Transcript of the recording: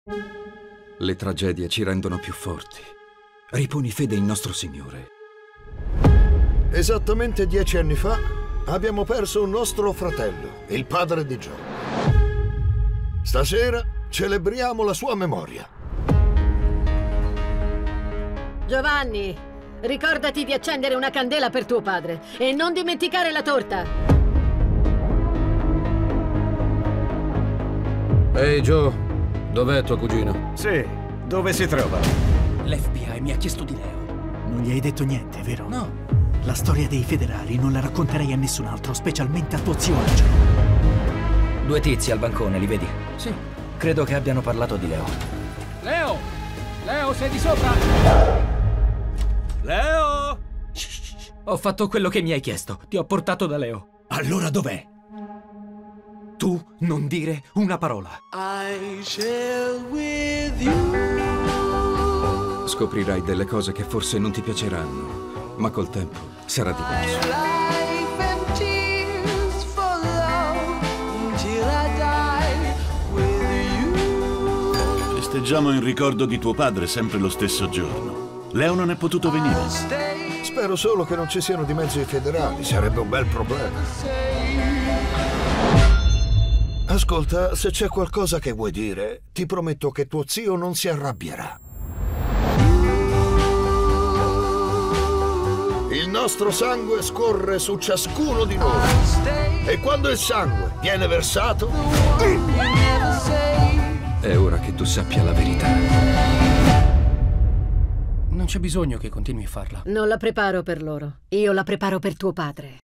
Le tragedie ci rendono più forti. Riponi fede in nostro Signore. Esattamente 10 anni fa abbiamo perso un nostro fratello, il padre di Joe. Stasera celebriamo la sua memoria. Giovanni, ricordati di accendere una candela per tuo padre e non dimenticare la torta. Ehi, Joe, dov'è tuo cugino? Sì, dove si trova? L'FBI mi ha chiesto di Leo. Non gli hai detto niente, vero? No. La storia dei federali non la racconterei a nessun altro, specialmente a tuo zio Angelo. 2 tizi al bancone, li vedi? Sì. Credo che abbiano parlato di Leo. Leo! Leo, sei di sopra? Leo! Shh. Ho fatto quello che mi hai chiesto. Ti ho portato da Leo. Allora dov'è? Tu non dire una parola. Scoprirai delle cose che forse non ti piaceranno, ma col tempo sarà diverso. Festeggiamo in ricordo di tuo padre sempre lo stesso giorno. Leo non è potuto venire. Spero solo che non ci siano di mezzo i federali, sarebbe un bel problema. Ascolta, se c'è qualcosa che vuoi dire, ti prometto che tuo zio non si arrabbierà. Il nostro sangue scorre su ciascuno di noi. E quando il sangue viene versato, È ora che tu sappia la verità. Non c'è bisogno che continui a farla. Non la preparo per loro. Io la preparo per tuo padre.